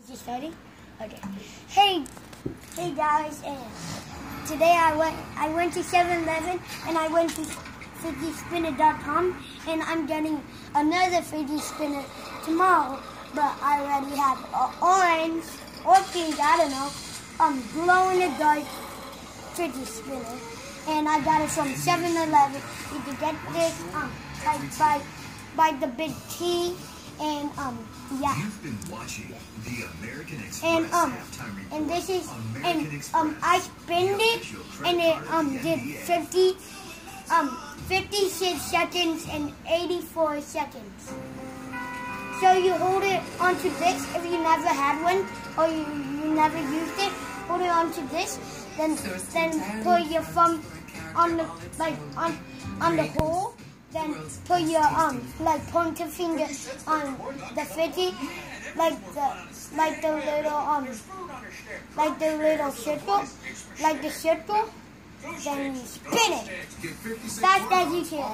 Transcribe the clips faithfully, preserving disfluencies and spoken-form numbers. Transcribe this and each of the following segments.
Is it starting? Okay. Hey, hey guys, and today I went I went to seven eleven and I went to fidget spinner dot com and I'm getting another fidget spinner tomorrow, but I already have an orange or pink, I don't know, um, glow in the dark fidget spinner, and I got it from seven eleven. You can get this um like by by the big T. And um yeah. You've been watching the American Express and um halftime report and this is on and Express, um I spinned it and it um did fifty um fifty-six seconds and eighty-four seconds. So you hold it onto this if you never had one or you, you never used it. Hold it onto this, then then put your thumb on the like on on the hole. Then put your um like pointer finger on the fidget, like the like the little um like the little circle, like the circle. Then you spin it fast as you can,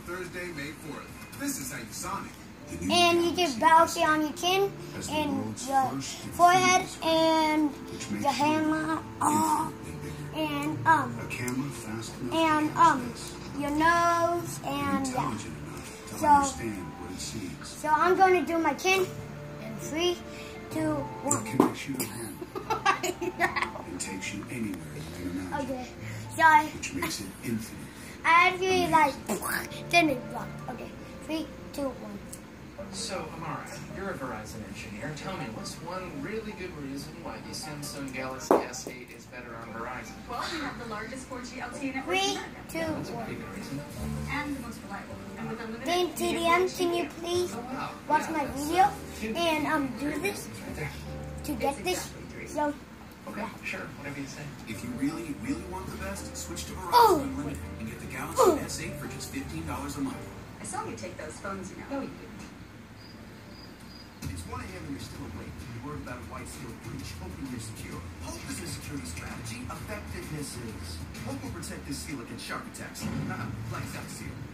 and you just bounce it on your chin and your forehead and your hand, oh, and um and um. your nose, and yeah. So, so I'm going to do my chin in three, two, one. It connects you to him. It takes you anywhere you can imagine. Okay, so I, which makes it infinite. I actually like, then it blocked. Okay, three, two, one. So, Amara, you're a Verizon engineer. Tell me, what's one really good reason why the Samsung Galaxy S eight is better on Verizon? Well, we have the largest four G L T E network Three, in America. two, That's a one. big reason. And the most reliable. And with unlimited Then T D M, can you please watch my video and um do this to get this? So, Okay, sure, whatever you say. If you really, really want the best, switch to Verizon Oh. Unlimited and get the Galaxy Oh. S eight for just fifteen dollars a month. I saw you take those phones, you know. No, you didn't. It's one A M and you're still awake. You're worried about a white seal breach, hoping you're secure. Hope is a security strategy. Effectiveness is. Hope will protect this seal against shark attacks. Uh-uh, like that seal.